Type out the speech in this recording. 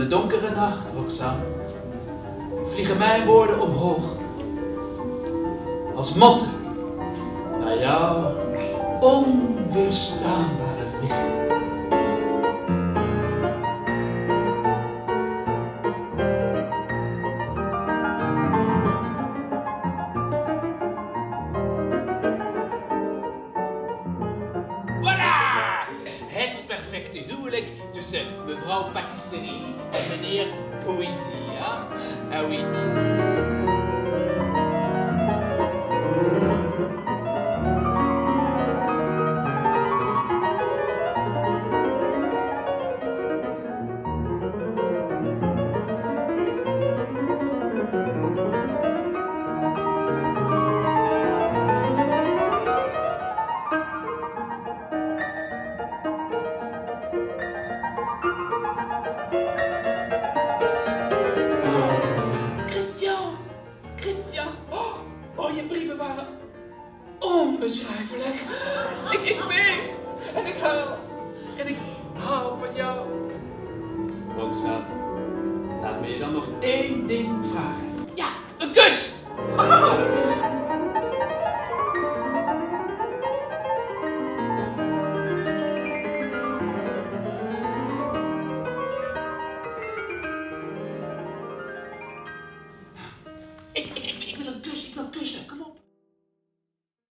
de donkere nacht, Roxanne, vliegen mijn woorden omhoog. Als motten naar jouw onweerstaanbare licht. Voilà! Het perfecte huwelijk tussen mevrouw Patisserie en meneer Poëzie, ja? Ah oui. Christian, oh, je brieven waren onbeschrijfelijk. Ik beef en ik huil en ik hou van jou. Roxanne, laat me je dan nog één ding vragen. Ja, een kus!